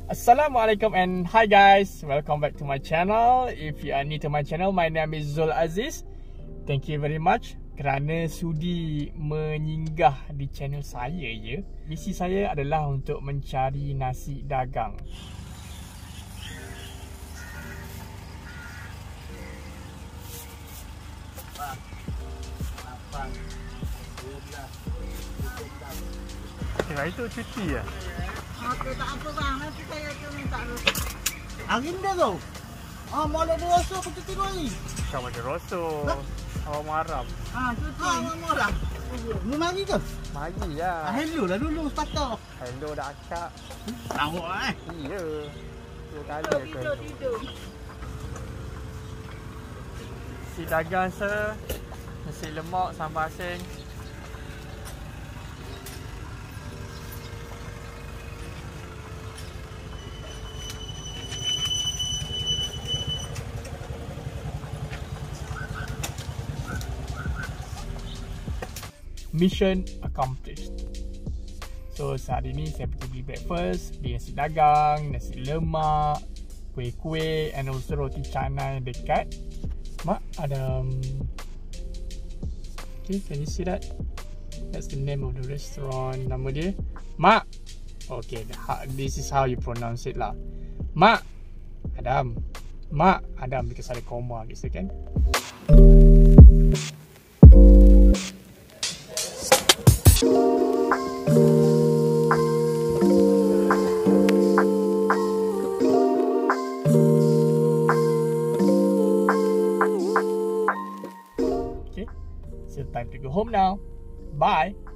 Assalamualaikum and hi guys, welcome back to my channel. If you are new to my channel, my name is Zul Aziz. Thank you very much kerana sudi menyinggah di channel saya ya. Misi saya adalah untuk mencari nasi dagang. Kira itu cuti ya? Okey, tak apa bang. Nanti saya akan minta rosok. Agenda tu? Boleh ada rosok aku cuti kau ni. Kau ada rosok. Awak marah. Cuti. Awak marah. Lu mari ke? Mari lah. Hello lah dulu sepatah. Hello dah akak. Awak Iya. Dua kali tidur. Si dagang sir. Nasi lemak, sambal asin. Mission accomplished. So saat ini saya pergi beli breakfast, beli nasi dagang, nasi lemak, kuih-kuih and also roti canai dekat Mak Adam. Okay, can you see that? That's the name of the restaurant. Nama dia Mak. Okay, this is how you pronounce it lah. Mak Adam. Mak Adam because ada koma gitu kan. Okay, so time to go home now. Bye.